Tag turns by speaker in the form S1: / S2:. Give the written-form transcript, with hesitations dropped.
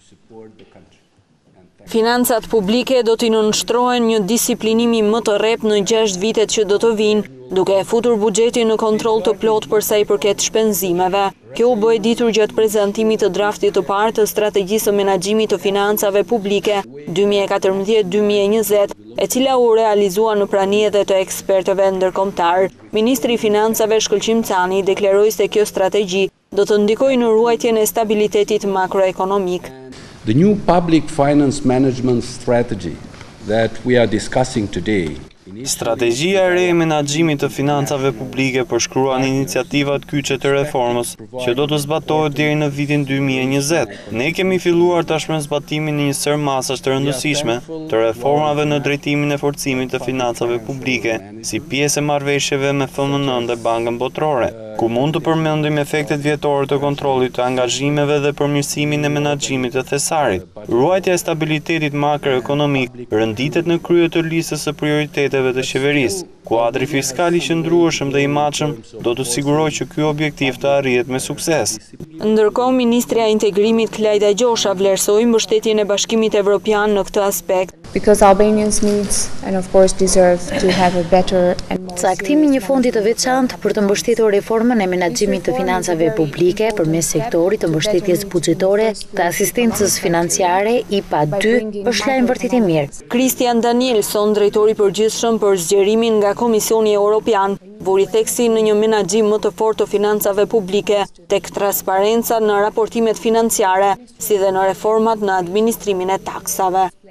S1: Financat publike do t'i nënshtrohen një disiplinimi më të rreptë në 6 vitet që do të vinë, duke e futur buxhetin në kontroll të plot për sa i përket shpenzimeve. Kjo u bë e ditur gjatë prezantimit të draftit të parë të strategjisë së menaxhimit të financave publike 2014-2020, e cila u realizua në prani edhe të ekspertëve ndërkombëtar. Ministri i Financave Shkëlqim Cani deklaroi se kjo strategji do të ndikojë në ruajtjen e stabilitetit makroekonomik.
S2: The new public finance management strategy that we are discussing today.
S3: Strategjia e re e menaxhimit të financave publike përshkruan iniciativat kyçe të reformës që do të zbatohet deri në vitin 2020. Ne kemi filluar tashmë zbatimin e një sër masash të rëndësishme të reformave në drejtimin e forcimit të financave publike, si pjesë e marrëveshjeve me FMN dhe Bankën Botërore, ku mund të përmendim efektet vjetore të kontrollit të angazhimeve dhe përmirësimin e menaxhimit të thesarit. Ruajtja e stabilitetit makroekonomik rënditet në krye të listës së prioriteteve të qeverisë. Kuadri fiskal i qëndrueshëm dhe i matshëm do të sigurojë që ky objektiv të arrihet me sukses.
S1: Ndërkohë, Ministrja e Integrimit Klajda Gjosha vlerësoi mbështetjen e Bashkimit Evropian në këtë aspekt.
S4: Because Albanians needs and of course deserve to have a better and more
S5: Caktimi një fondi të veçantë për të mbështetur reformën e menaxhimit të financave publike përmes sektorit të mbështetjes buxhetore të asistencës financiare IPA 2 është lajm vërtet i mirë.
S1: Christian Danielson, drejtori i përgjithshëm për zgjerimin nga Komisioni Evropian, vuri theksi në një menaxhim më të fortë të financave publike, tek transparenca në raportimet financiare, si dhe në reformat në administrimin e taksave.